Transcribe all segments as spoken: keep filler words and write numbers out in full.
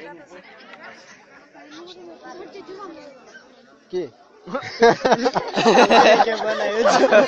के क्या बनायो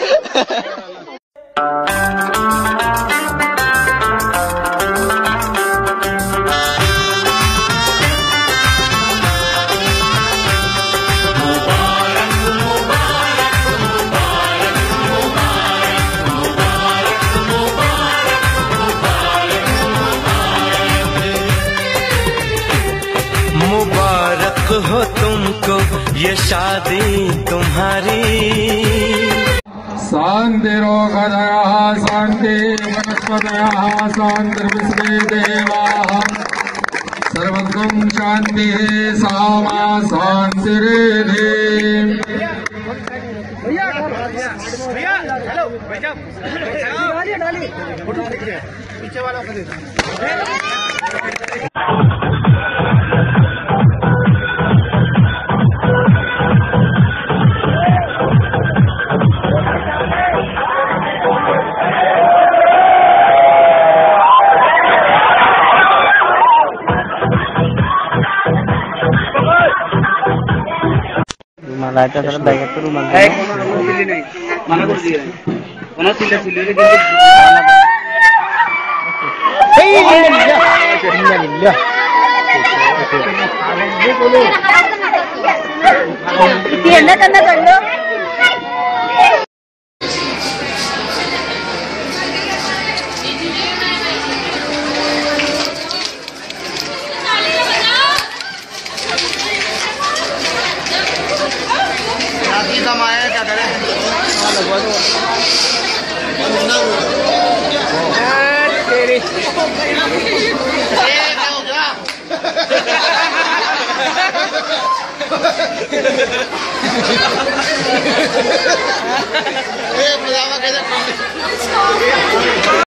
मुबारक हो तुमको ये शादी तुम्हारी। शान्तिरोगधयः शान्ति वनस्पतयः शान्तिर्विश्वे देवाः सर्वत्र शान्तिः सामा शान्तिरेधि। पीछे वाला लाइटा सर बैग तो रूम में एक कोनो सिली नहीं माना कर दिया कोनो सिले सिले रे ये ना करना कर लो। समाया क्या करें तेरी क्या हो गया